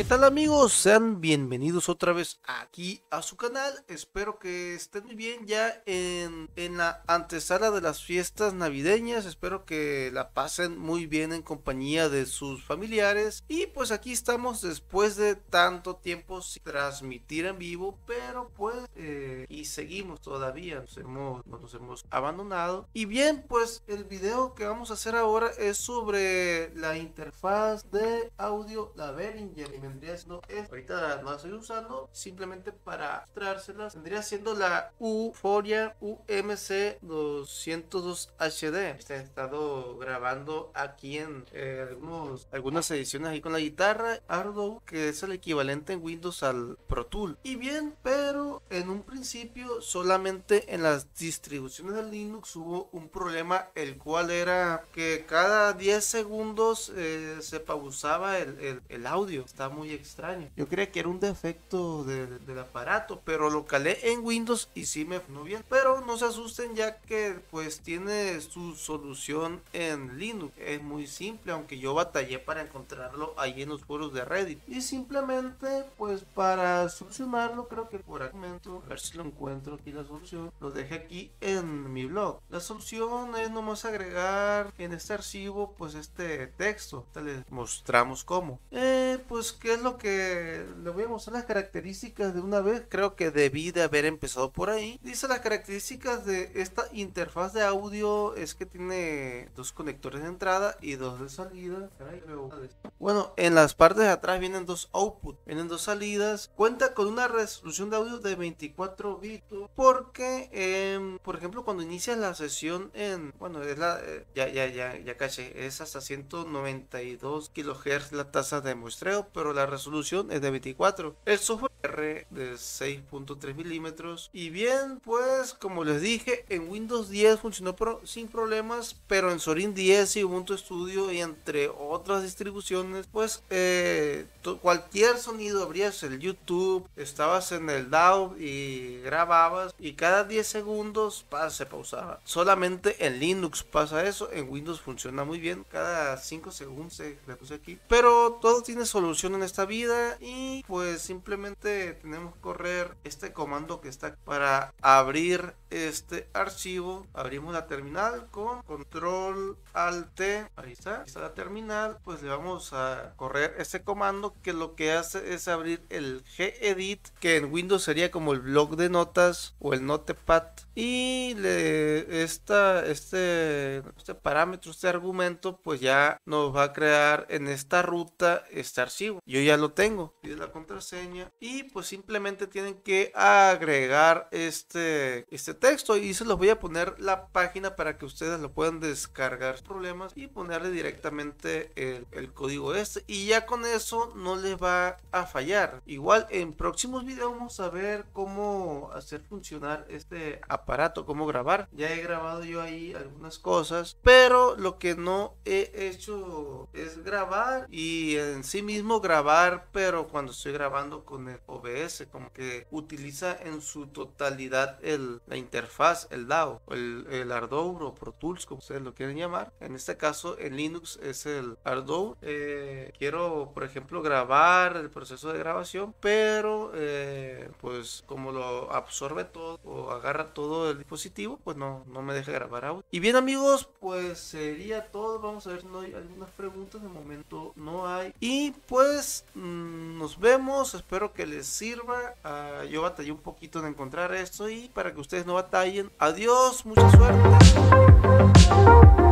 tal amigos? Sean bienvenidos otra vez aquí a su canal. Espero que estén muy bien ya en la antesala de las fiestas navideñas. Espero que la pasen muy bien en compañía de sus familiares. Y pues aquí estamos después de tanto tiempo sin transmitir en vivo, pero pues y seguimos todavía, no nos hemos abandonado. Y bien, pues el video que vamos a hacer ahora es sobre la interfaz de audio, la Behringer, y vendría siendo ahorita no la estoy usando, simplemente para mostrárselas. Vendría siendo la Uforia UMC 202 HD. He estado grabando aquí en algunas ediciones ahí con la guitarra Ardour, que es el equivalente en Windows al Pro Tool. Y bien, pero en un principio solamente en las distribuciones de Linux hubo un problema, el cual era que cada 10 segundos se pausaba el audio. Está muy extraño. Yo creía que era un defecto del aparato, pero lo calé en Windows y sí me funcionó bien. Pero no se asusten, ya que pues tiene su solución en Linux. Es muy simple, aunque yo batallé para encontrarlo ahí en los foros de Reddit. Y simplemente pues para solucionarlo, creo que por aquí, a ver si lo encuentro aquí la solución, lo dejé aquí en mi blog. La solución es nomás agregar en este archivo pues este texto. Ahorita les mostramos cómo. Pues qué es lo que le voy a mostrar, las características de una vez. Creo que debí de haber empezado por ahí. Dice las características de esta interfaz de audio es que tiene dos conectores de entrada y dos de salida. Bueno, en las partes de atrás vienen dos outputs, vienen dos salidas. Cuenta con una resolución de audio de 24 bits porque por ejemplo cuando inicias la sesión bueno, es la ya caché, es hasta 192 kHz la tasa de muestreo, pero la resolución es de 24. El software R de 6.3 milímetros. Y bien, pues como les dije, en Windows 10 funcionó sin problemas, pero en Zorin 10 y Ubuntu Studio y entre otras distribuciones, pues cualquier sonido, abrías el YouTube, estabas en el DAW y grababas, y cada 10 segundos se pausaba. Solamente en Linux pasa eso, en Windows funciona muy bien, cada 5 segundos le puse aquí. Pero todo tiene solución en esta vida, y pues simplemente tenemos que correr este comando que está para abrir este archivo. Abrimos la terminal con control alt T, ahí está la terminal. Pues le vamos a correr este comando, que lo que hace es abrir el gedit, que en Windows sería como el bloc de notas o el notepad, y este parámetro, este argumento, pues ya nos va a crear en esta ruta este archivo. Yo ya lo tengo, pide la contraseña y pues simplemente tienen que agregar este texto, y se los voy a poner la página para que ustedes lo puedan descargar sin problemas y ponerle directamente el código y ya con eso no les va a fallar. Igual en próximos videos vamos a ver cómo hacer funcionar este aparato, cómo grabar. Ya he grabado yo ahí algunas cosas, pero lo que no he hecho es grabar y en sí mismo grabar, pero cuando estoy grabando con el OBS, como que utiliza en su totalidad la interfaz, el DAW, el Ardour o Pro Tools, como ustedes lo quieren llamar. En este caso en Linux es el Ardour. Quiero, por ejemplo, grabar el proceso de grabación, pero pues como lo absorbe todo o agarra todo el dispositivo, pues no me deja grabar audio. Y bien amigos, pues sería todo. Vamos a ver si no hay algunas preguntas. De momento no hay. Y pues nos vemos. Espero que les sirva. Yo batallé un poquito en encontrar esto, y para que ustedes no batallen. Adiós, mucha suerte.